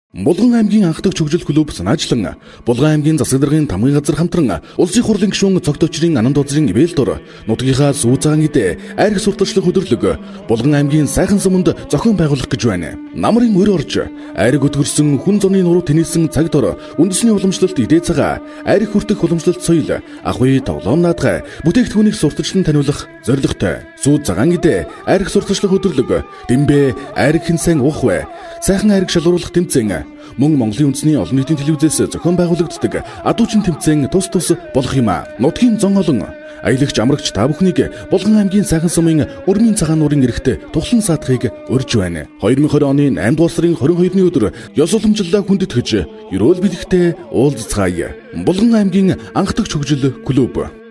Булган аймгийн анх дахь хөгжил клуб санаачлан Булган аймгийн засаг даргын тамгын газар хамтран улсын хурлын гишүүн цогтөчрийн Ананд Узрын ивэлдор нутгийнхаа сүү цагаан гидэ айрх сурталчлах өдөрлөг Булган аймгийн сайхан суманд зохион байгуулах гэж байна. Намрын өр орж айрг өтгөрсөн хүн зуны нуруу тэнэлсэн цаг дор үндэсний уламжлалт идэ цагаа айрх хүртэх уламжлалт соёл ахуй тоглоом наадгай бүтээгдэхүүнийг сурталчлан таниулах зорилготой. Сүү цагаан гидэ айрх сурталчлах өдөрлөг дэмбэ айрг хинсэн ух вэ сайхан айрг шалруулах тэмцээн мөн Монголын үндэсний олон нийтийн телевизээс зохион байгуулагддаг адуучин тэмцээн тус болох юм а. Нутгийн зон олон аялагч амрагч та бүхнийг Булган аймгийн сайхан сумын өрмийн цагаан нуурын эрэхт тухлан саатахыг урьж байна. 2020 оны 8 дугаар сарын 22-ны өдөр ёс уламжлалаа хүндэтгэж ерөөл бэлэгтээ уулзцгаая. Булган аймгийн анх дахь хөгжил клуб.